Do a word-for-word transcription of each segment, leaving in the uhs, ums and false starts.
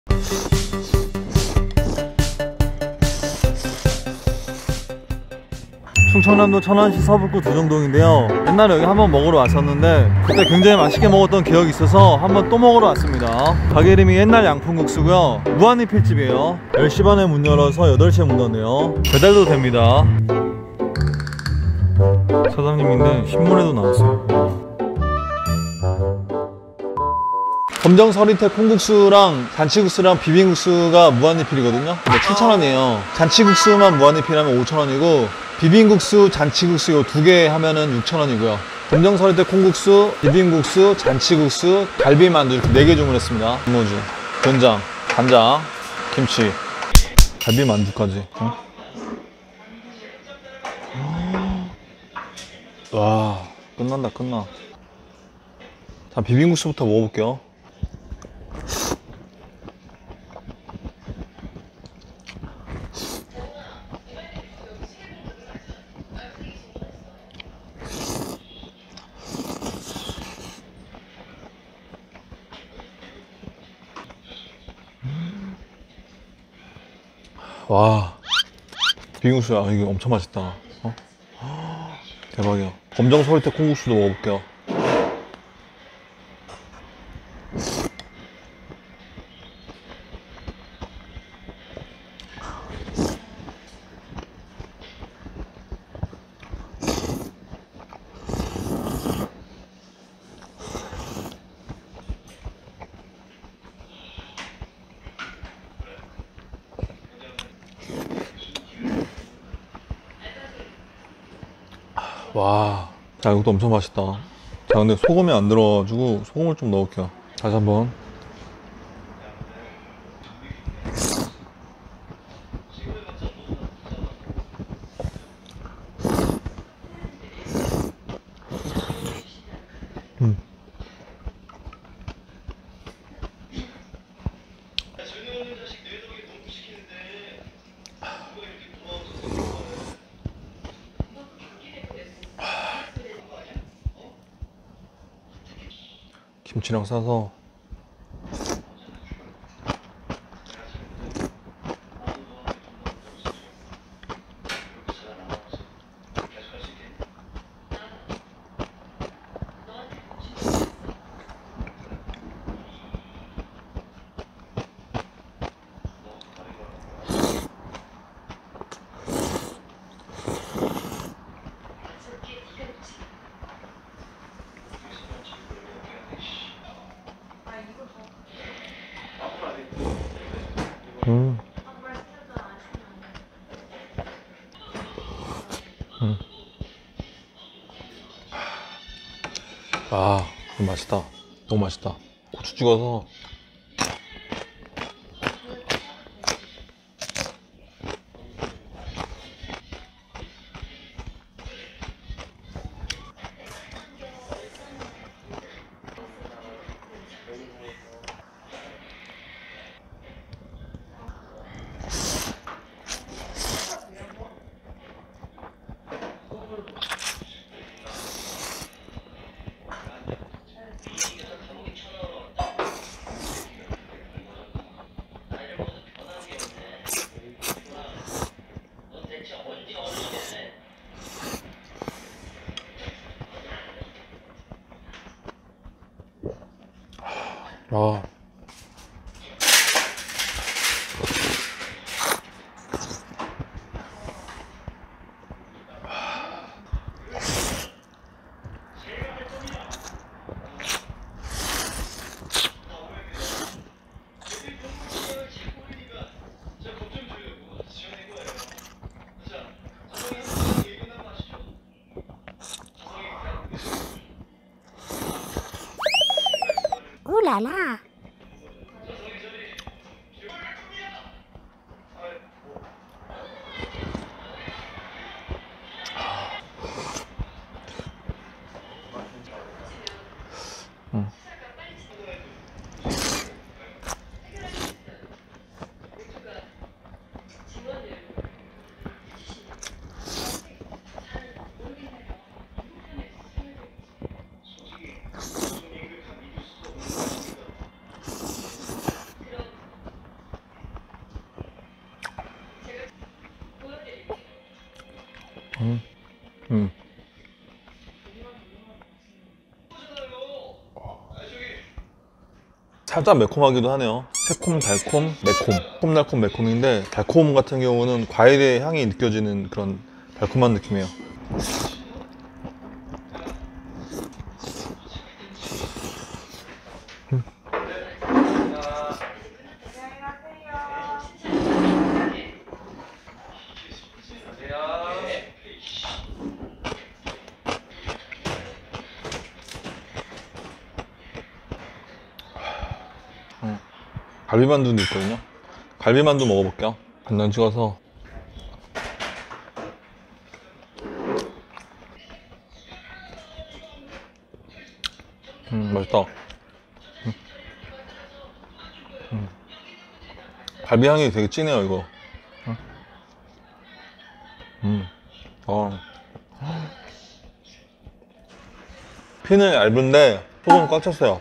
충청남도 천안시 서북구 두정동인데요. 옛날에 여기 한번 먹으러 왔었는데 그때 굉장히 맛있게 먹었던 기억이 있어서 한번 또 먹으러 왔습니다. 가게 이름이 옛날 양푼국수고요. 무한리필집이에요. 열 시 반에 문 열어서 여덟 시에 문 닫네요. 배달도 됩니다. 사장님인데 신문에도 나왔어요. 검정 서리태 콩국수랑 잔치국수랑 비빔국수가 무한리필이거든요. 근데 칠천 원이에요 잔치국수만 무한리필하면 오천 원이고 비빔국수, 잔치국수 요 두 개 하면은 육천 원이고요 검정 서리태 콩국수, 비빔국수, 잔치국수, 갈비만두 이렇게 네 개 주문했습니다. 김어주, 된장, 간장, 김치, 갈비만두까지. 응? 와, 끝난다 끝나. 자, 비빔국수부터 먹어볼게요. 와, 비빔국수야. 이게 엄청 맛있다. 어? 대박이야. 검정 서리태 콩국수도 먹어볼게요. 와, 자, 이것도 엄청 맛있다. 자, 근데 소금이 안 들어가지고 소금을 좀 넣을게요. 다시 한번. 음. 김치랑 싸서. 음. 음. 아, 너무 맛있다. 너무 맛있다. 고추 찍어서. 음. 음. 살짝 매콤하기도 하네요. 새콤, 달콤, 매콤. 콤달콤, 매콤인데 달콤 같은 경우는 과일의 향이 느껴지는 그런 달콤한 느낌이에요. 음. 음. 갈비만두도 있거든요. 갈비만두 먹어볼게요. 간장 찍어서. 음, 맛있다. 음. 음. 갈비 향이 되게 진해요, 이거. 음. 음. 어. 피는 얇은데 속은 꽉 찼어요.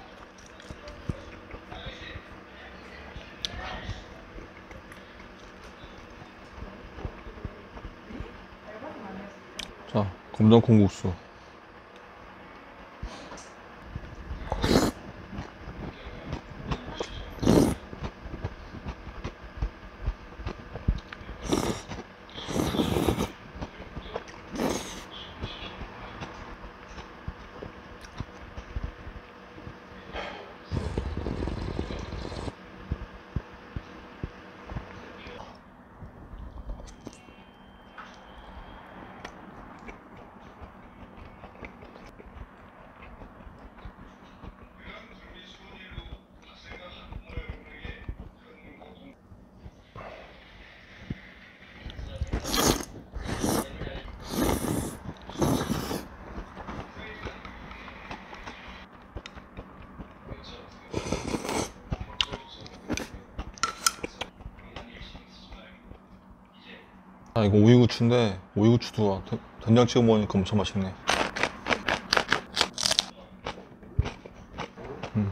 자, 검정 콩국수. 아, 이거 오이고추인데 오이고추도 된장 찍어 먹으니까 엄청 맛있네. 음.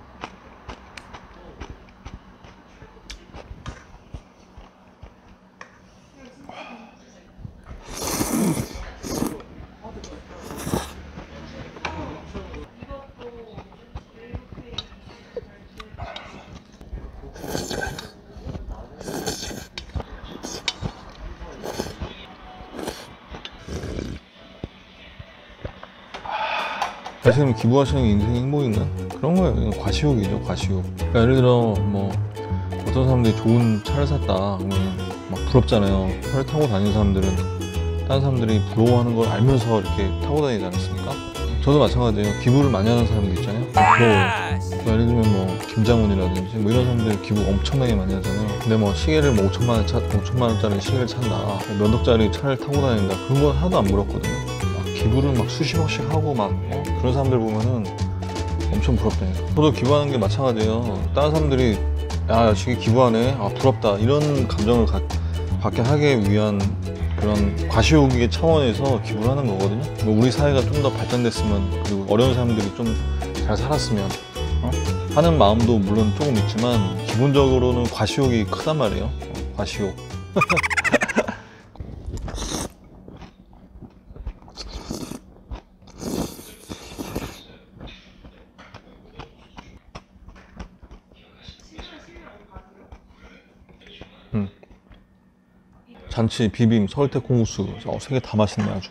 사실은 기부하시는 게 인생의 행복인가? 그런 거예요. 이건 과시욕이죠, 과시욕. 그러니까 예를 들어 뭐 어떤 사람들이 좋은 차를 샀다 그러면 막 부럽잖아요. 차를 타고 다니는 사람들은 다른 사람들이 부러워하는 걸 알면서 이렇게 타고 다니지 않습니까? 저도 마찬가지예요. 기부를 많이 하는 사람들 있잖아요. 부러워요. 그러니까 예를 들면 뭐 김장훈이라든지 뭐 이런 사람들 기부 엄청나게 많이 하잖아요. 근데 뭐 시계를 뭐 오천만 원 차, 오천만 원짜리 시계를 찬다, 몇 억짜리 차를 타고 다닌다, 그런 건 하나도 안 부럽거든요. 기부를 막 수십억씩 하고 막 어? 그런 사람들 보면은 엄청 부럽다니까. 저도 기부하는 게 마찬가지예요. 다른 사람들이 야, 저기 기부하네, 아 부럽다, 이런 감정을 가, 갖게 하기 위한 그런 과시욕의 차원에서 기부를 하는 거거든요. 뭐 우리 사회가 좀 더 발전됐으면, 그리고 어려운 사람들이 좀 잘 살았으면 어? 하는 마음도 물론 조금 있지만 기본적으로는 과시욕이 크단 말이에요. 어, 과시욕. 음. 잔치, 비빔, 서울태 콩국수, 어, 세 개 다 맛있네 아주.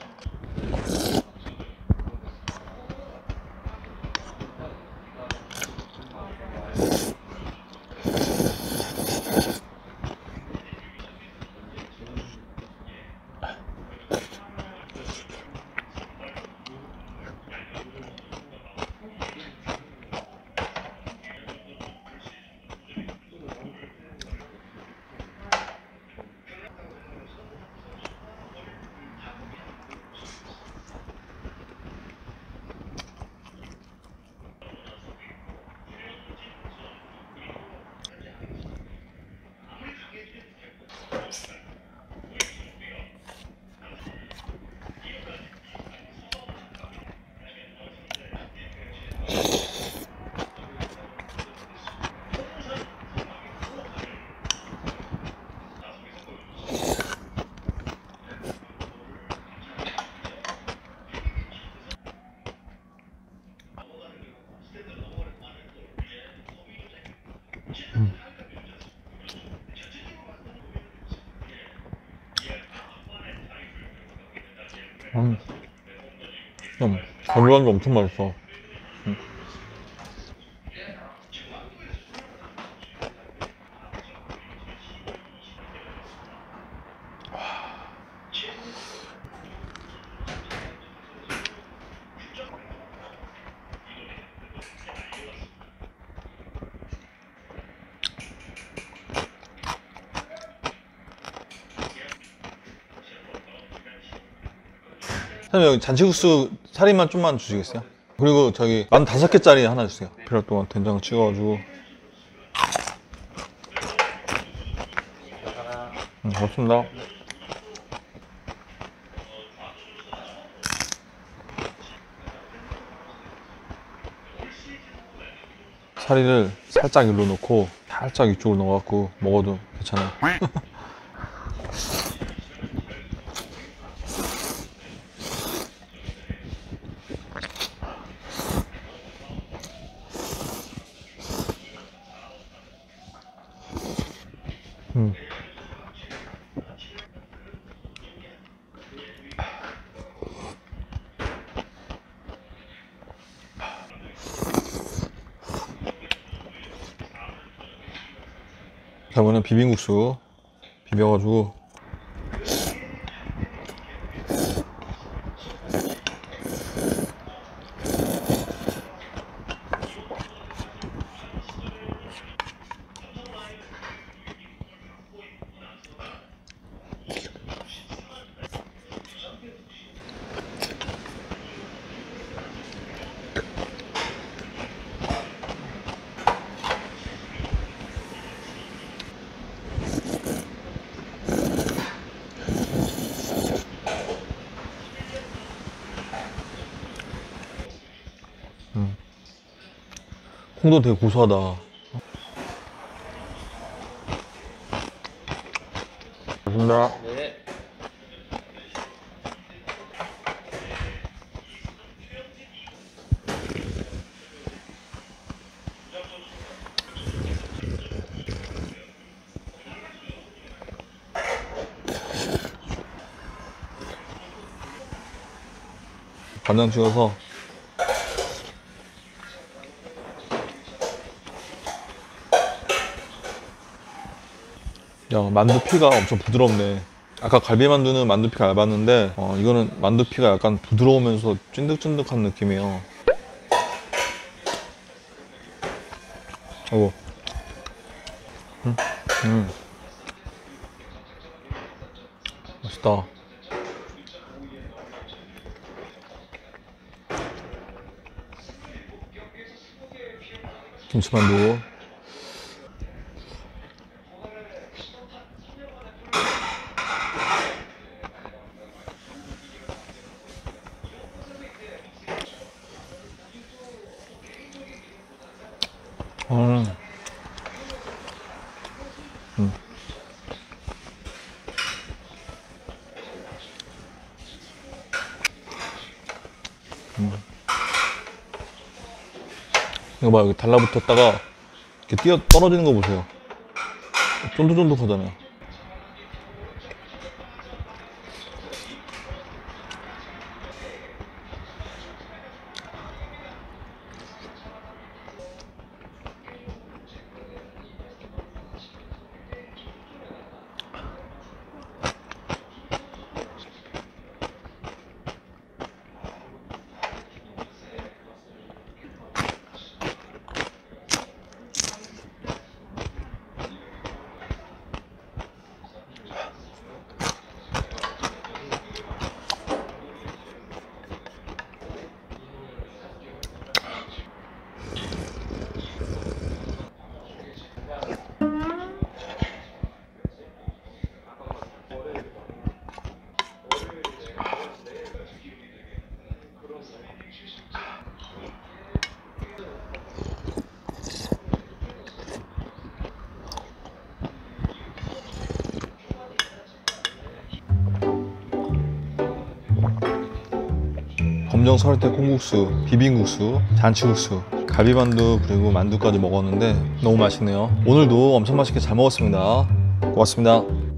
가루간도 엄청 맛있어. 음. 사장님 여기 잔치국수 사리만 좀만 주시겠어요? 그리고 저기 만 다섯 개짜리 하나 주세요. 필요할 동안 된장 찍어가지고. 음, 고맙습니다. 사리를 살짝 일로 넣고 살짝 이쪽으로 넣어갖고 먹어도 괜찮아요. 음. 이번엔 비빔국수 비벼가지고 음. 콩도 되게 고소하다. 감사합니다. 네. 간장 찍어서 야, 만두피가 엄청 부드럽네. 아까 갈비만두는 만두피가 얇았는데 어, 이거는 만두피가 약간 부드러우면서 찐득찐득한 느낌이에요. 어우. 음, 음. 맛있다. 김치만두. 음. 음. 음. 이거 봐, 여기 달라붙었다가 이렇게 뛰어 떨어지는 거 보세요. 쫀득쫀득하잖아요. 검정 서리태 콩국수, 비빔국수, 잔치국수, 갈비만두 그리고 만두까지 먹었는데 너무 맛있네요. 오늘도 엄청 맛있게 잘 먹었습니다. 고맙습니다.